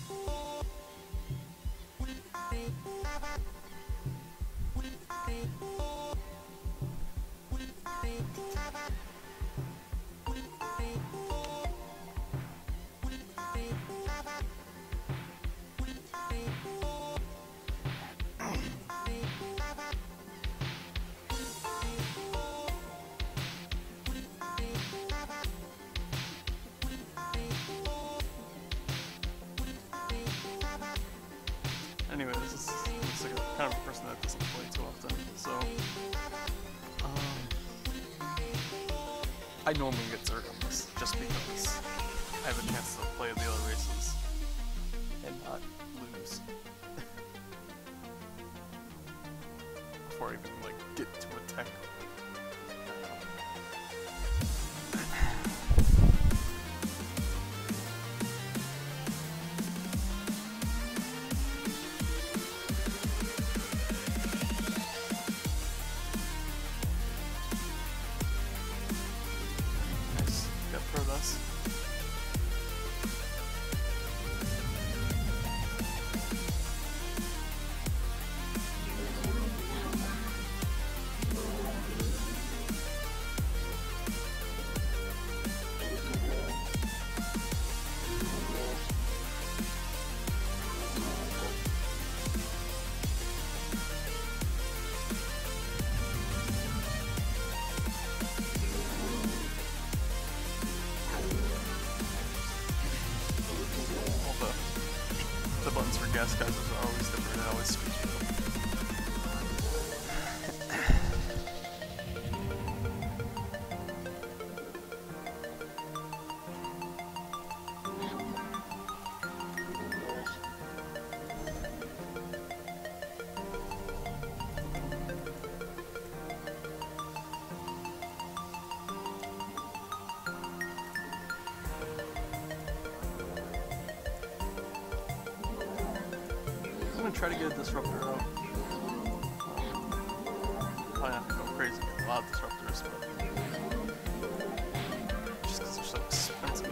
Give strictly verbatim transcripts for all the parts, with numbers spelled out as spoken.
Anyway, this is looks like a kind of a person that doesn't play too often, so um, I normally get Zerg on this, just because I have a chance to play the other races and not lose before I even like get to attack. Protoss. The buttons for gas guys are always different and always switch them. I'm gonna try to get a disruptor out. Probably not gonna go crazy with a lot of disruptors, but just because they're so expensive.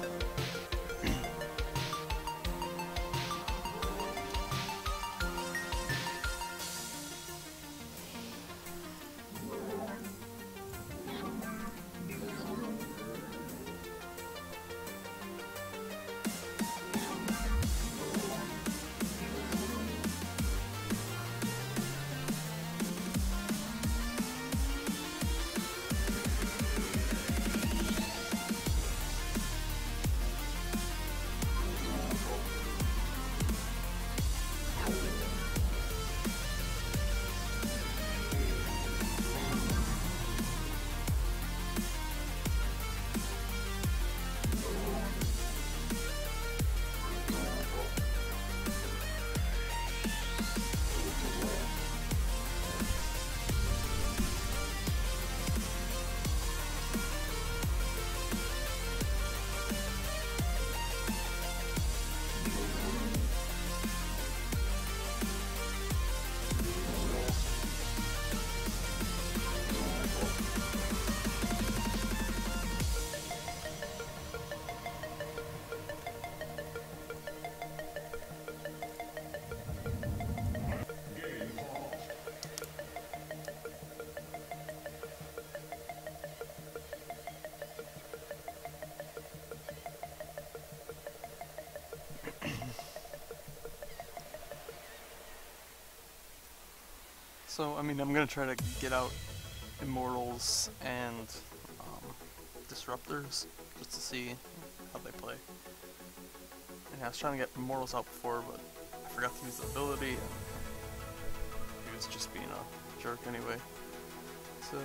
So, I mean, I'm gonna try to get out Immortals and um, Disruptors just to see how they play. And I was trying to get Immortals out before, but I forgot to use the ability, and he was just being a jerk anyway. So...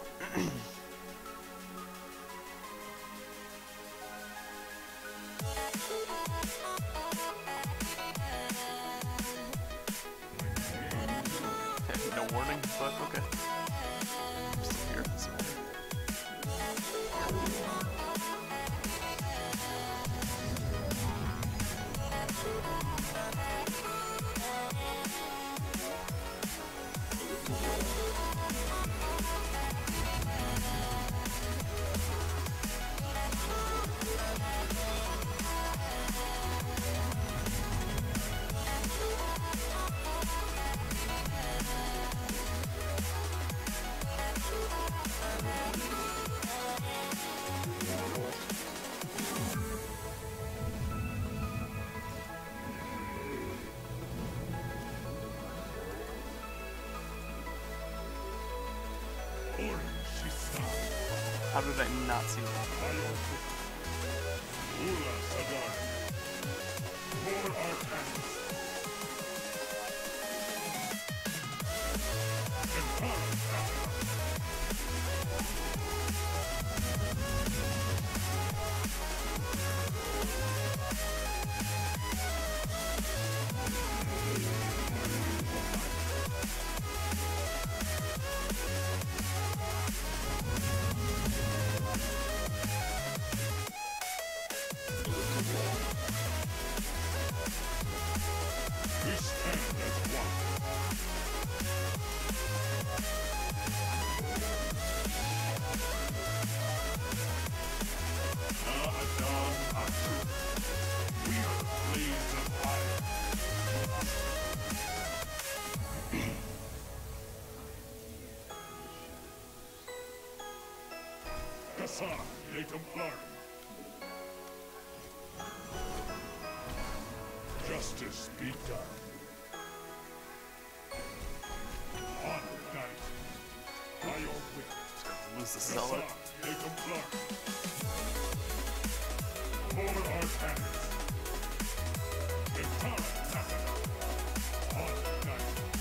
no warning, but okay. I'm still here this morning. did I not see that? Justice be done. On night, by your will. Lose the zealot. Over our banners. Ventara Massacre. On night.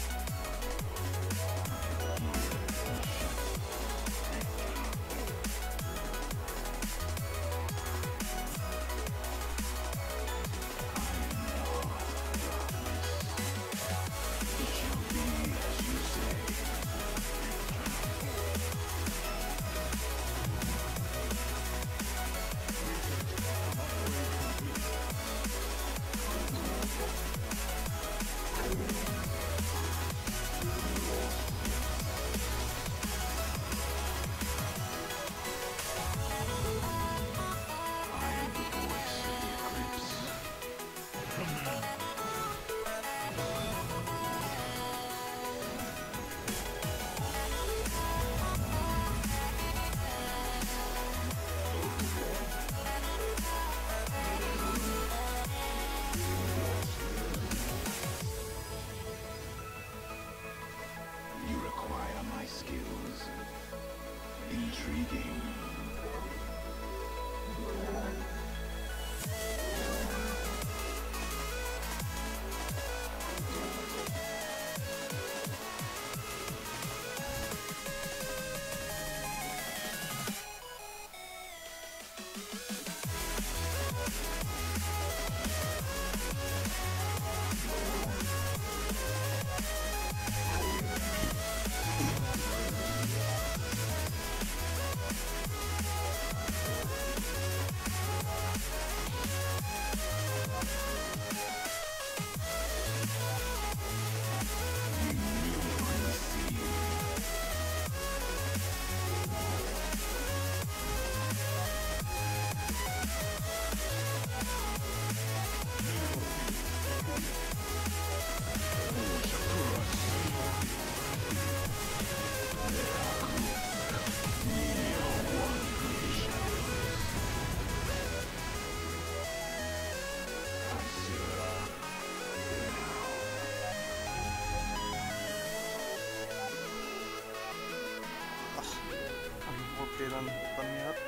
Update on them yet.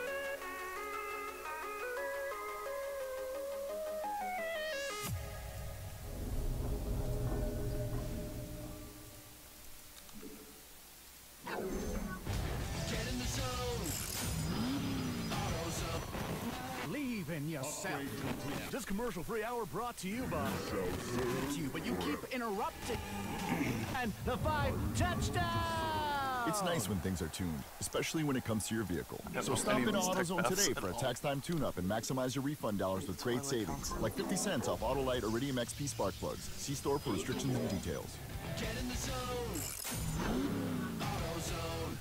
Get in the zone. Auto zone. Leave in yourself. This commercial-free hour brought to you by you, but you keep interrupting. And the five touchdowns. It's nice when things are tuned, especially when it comes to your vehicle. don't So know stop any of in these tech AutoZone paths today at for a all. tax time tune-up and maximize your refund dollars with great Twilight savings, console. like fifty cents off Autolite Iridium X P spark plugs. See store for restrictions and details. Get in the zone. Auto zone.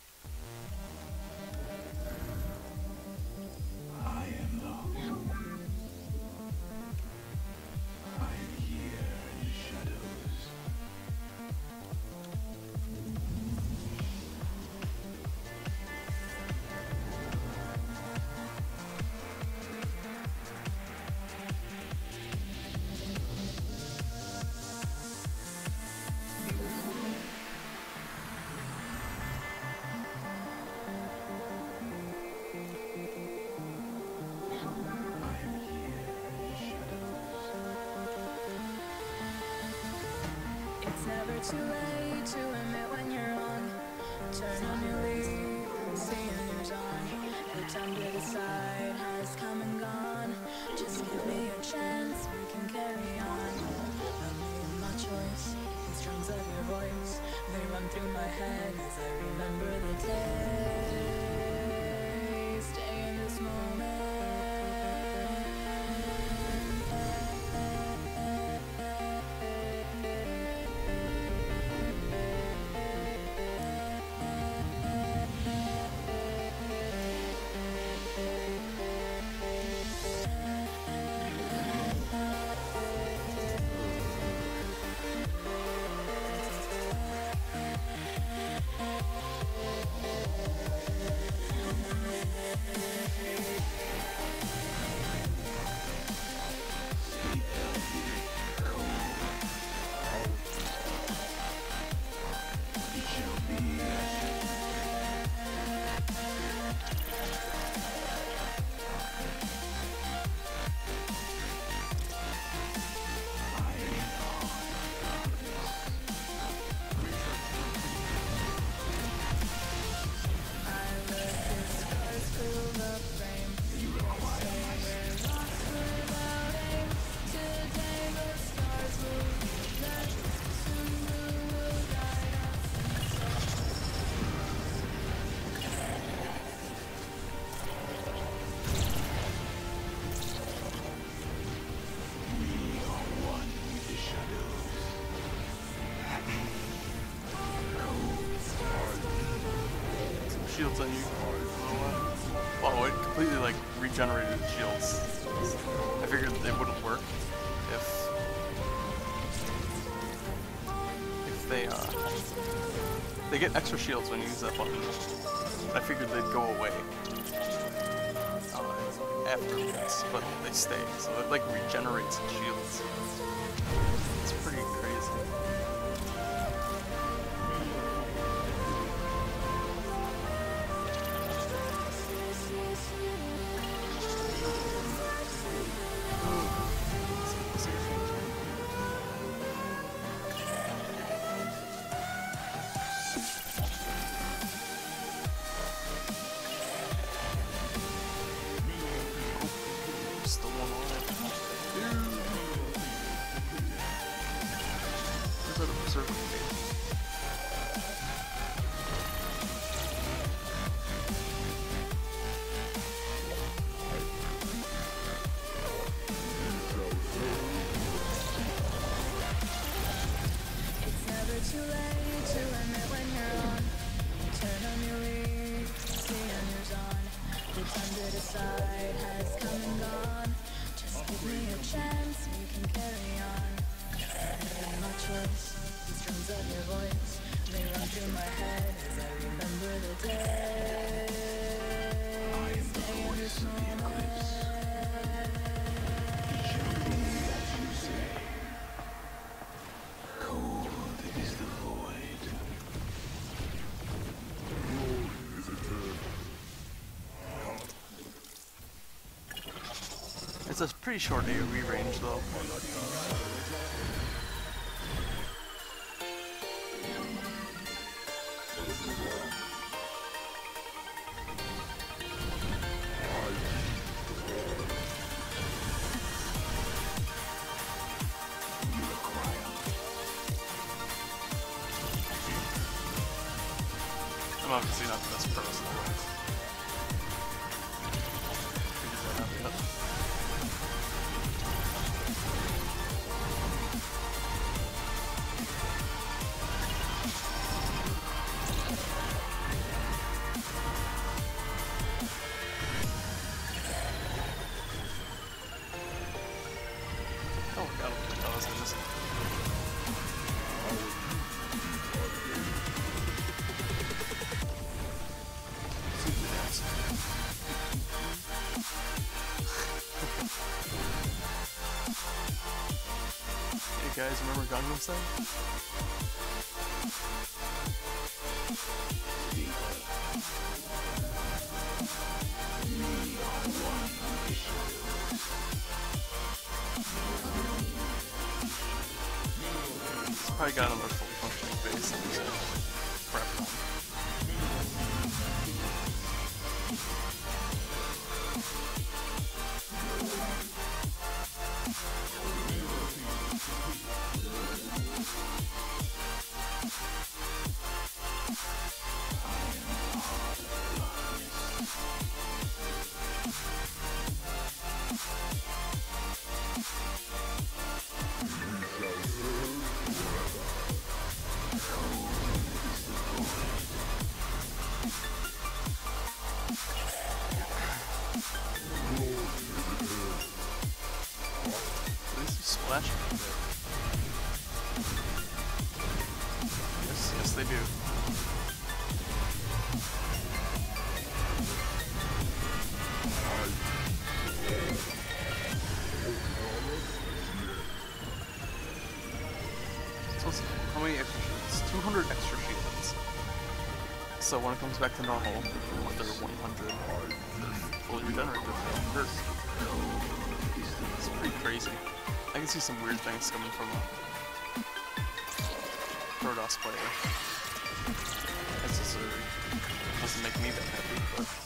I am the I'm here in shadows. too late to admit when you're wrong. Turn on your lead, stay on your zone. The time to decide has come and gone. Just give me a chance, we can carry on. I'm making my choice, the strings of your voice, they run through my head as I remember the day. Stay in this moment. Shields on you. Wow, it completely like regenerated shields. I figured they wouldn't work if if they uh they get extra shields when you use that button. I figured they'd go away uh, afterwards, but they stay. So it like regenerates shields. It's pretty crazy. Still one on it. Where's that observer page? It's never too late to admit when you're on. Turn on your lead, stay on your zone. The time to decide has come and gone. Just give me a chance, we can carry on. Making my choice, the strings of your voice, they run through my head as I remember the day. Stay in this moment. Cold is the void. It's a pretty short AoE range though. I'm obviously not the best Protoss in the world. Figured that out yet. Oh, God, that was just. Hey guys, remember Gangnam Style? It's probably got another fully functional these things for everyone. Splash. Yes, yes they do. So let's see, how many extra shields? two hundred extra shields. So when it comes back to normal, with their one hundred, they're fully regenerative. It's pretty crazy. I can see some weird things coming from a Protoss player. Necessarily doesn't make me that happy, but